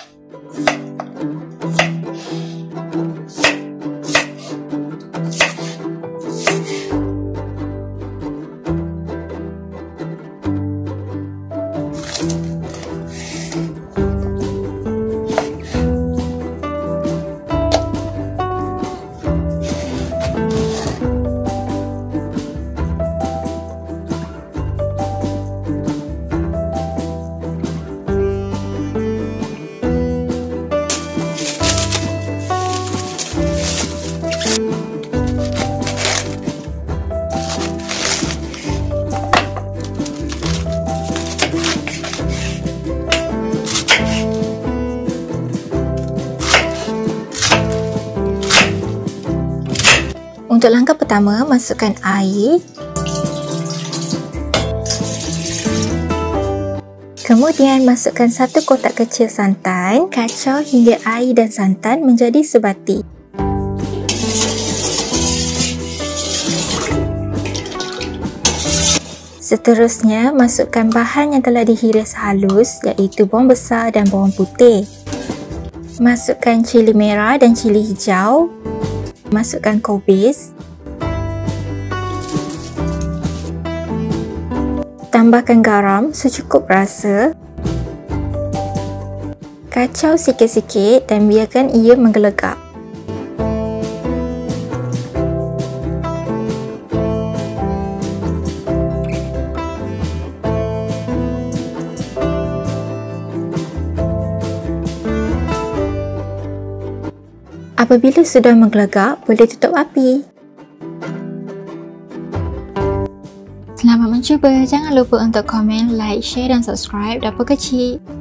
Untuk langkah pertama, masukkan air. Kemudian masukkan 1 kotak kecil santan. Kacau hingga air dan santan menjadi sebati. Seterusnya, masukkan bahan yang telah dihiris halus, iaitu bawang besar dan bawang putih. Masukkan cili merah dan cili hijau. Masukkan kobis. Tambahkan garam secukup rasa. Kacau sikit-sikit dan biarkan ia menggelegak. Apabila sudah menggelegak, boleh tutup api. Selamat mencuba. Jangan lupa untuk komen, like, share dan subscribe Dapur Kecil.